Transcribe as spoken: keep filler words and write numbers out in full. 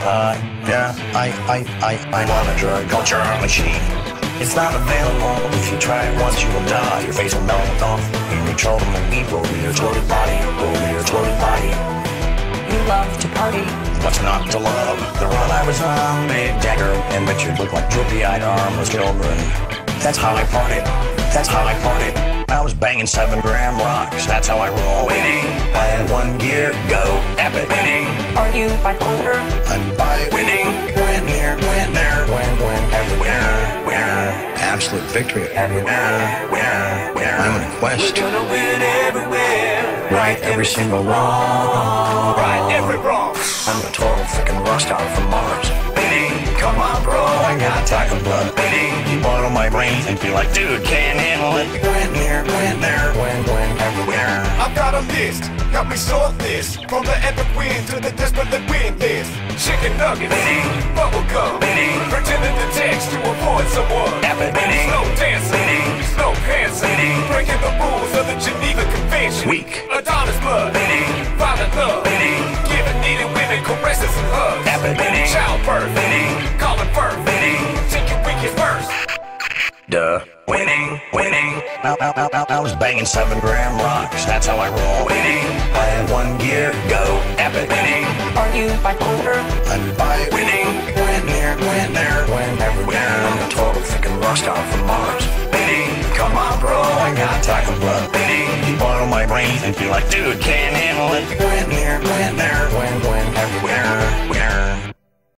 Uh, yeah, I, I, I, I'm on a drug culture machine. It's not available. If you try it once, you will die. Your face will melt off. You control them and eat over your bloated body, over your bloated body. You love to party. What's not to love? The run I was on made Jagger and Richard look like droopy-eyed armless children. That's how I partied. That's how I partied. I was banging seven gram rocks. That's how I roll. Winning. I had one gear. Go. Epic. Winning. Are you bipolar? I'm by winning. Win here. Win there. Win. Win. Everywhere. Where? Absolute victory. Everywhere. Where? Where? I'm on a quest. We're gonna win everywhere. Right every single wrong. Right every wrong. I'm a total freaking rock star from Mars. Winning. Come on, bro. I got taco blood. Winning. You bottle my brains and feel like, dude, can't handle it. Win here, win there, win, win, everywhere. I've got a list, help me sort this. From the epic win to the desperately win this. Chicken nuggets, winning. Bubble gum, winning. Pretending to text to avoid someone. Epic, winning. Slow dancing, winning. Slow dancing, winning. Breaking the rules of the Geneva Convention. Weak. Adonis blood, winning. Violent love, winning. Giving needed women caresses and hugs. Epic, winning. Childbirth, winning. Calling birth, winning. Take your weakest first. Duh. Winning, winning. I, I, I, I was banging seven gram rocks. That's how I roll. Winning. I had one gear. Go. Epic. Winning. Are you bipolar? I'm by Winning. Win here, win there, win everywhere. I'm a total freaking rock star from Mars. Winning. Come on, bro. I got taco blood. Winning. You bottle my brains and feel like, dude, can't handle it. Win here, win there.